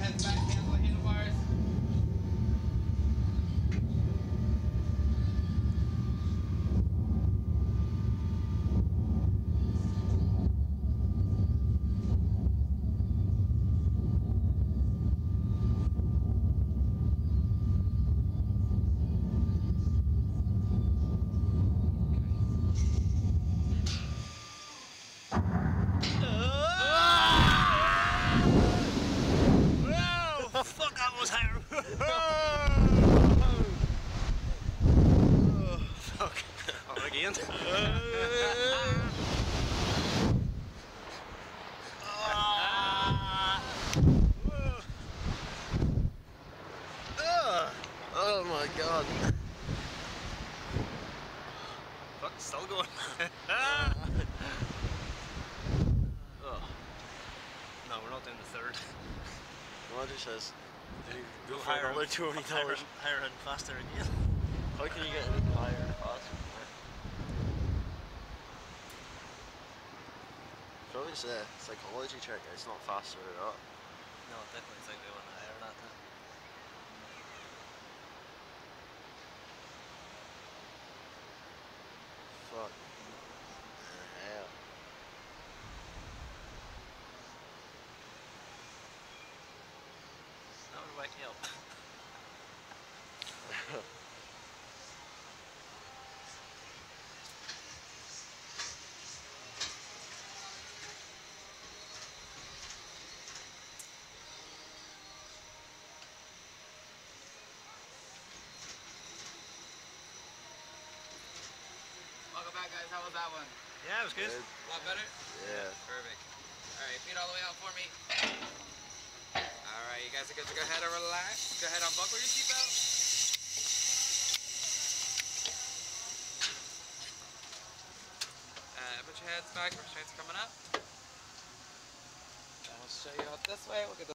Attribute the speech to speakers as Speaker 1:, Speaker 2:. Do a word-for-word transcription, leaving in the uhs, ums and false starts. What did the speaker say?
Speaker 1: head back, hands on the handlebars.
Speaker 2: Fuck, that was higher. Fuck. Oh, again.
Speaker 3: Oh my god.
Speaker 2: Fuck, still going. Oh. No, we're not doing the third.
Speaker 3: Roger says,
Speaker 2: Go
Speaker 3: for
Speaker 2: higher,
Speaker 3: another twenty
Speaker 2: higher,
Speaker 3: dollars.
Speaker 2: higher and faster again.
Speaker 3: How can you get any higher and faster? Probably just a psychology trick, it's not faster at all.
Speaker 2: No, I definitely think we went higher that time.
Speaker 3: Fuck. The hell.
Speaker 2: That would wake me up.
Speaker 1: Welcome back, guys. How was that one?
Speaker 2: Yeah, it was good.
Speaker 3: Good.
Speaker 1: A lot better?
Speaker 3: Yeah.
Speaker 1: Perfect. Alright, feet all the way out for me. Alright, you guys are good to go ahead and relax. Go ahead and unbuckle your seatbelt. Uh, put your heads back, restraints coming up. And we'll show you out this way. We'll get the